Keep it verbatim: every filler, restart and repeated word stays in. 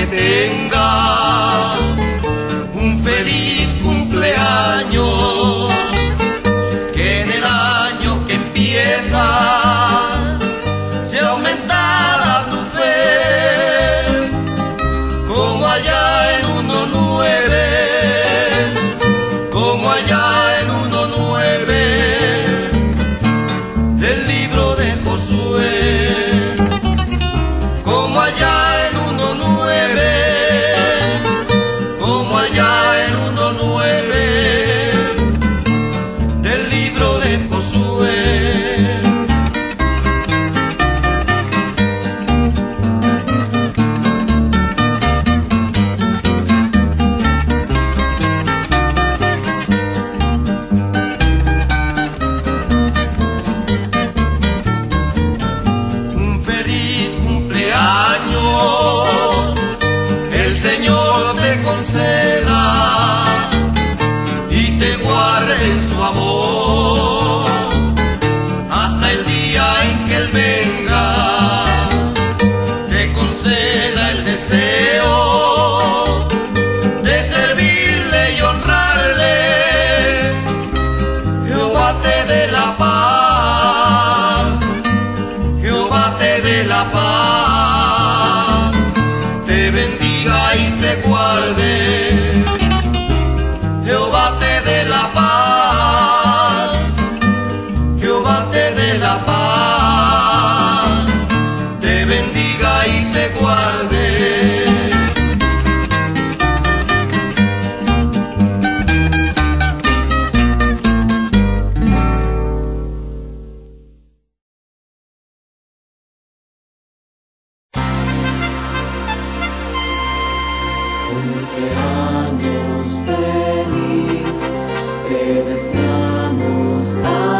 tenga un feliz cumpleaños, que en el año que empieza sea aumentada tu fe, como allá en uno nueve, como allá en uno nueve del libro de Josué, como allá en uno nueve, como allá en uno nueve del libro de Josué. Un feliz cumpleaños el Señor te conceda y te guarde en su amor hasta el día en que Él venga, te conceda el deseo de servirle y honrarle. Jehová te dé la paz, Jehová te dé la paz, te bendiga y te guarde. Jehová te dé la paz, Jehová te dé la paz, te bendiga y te guarde. Cumpleaños feliz, te deseamos a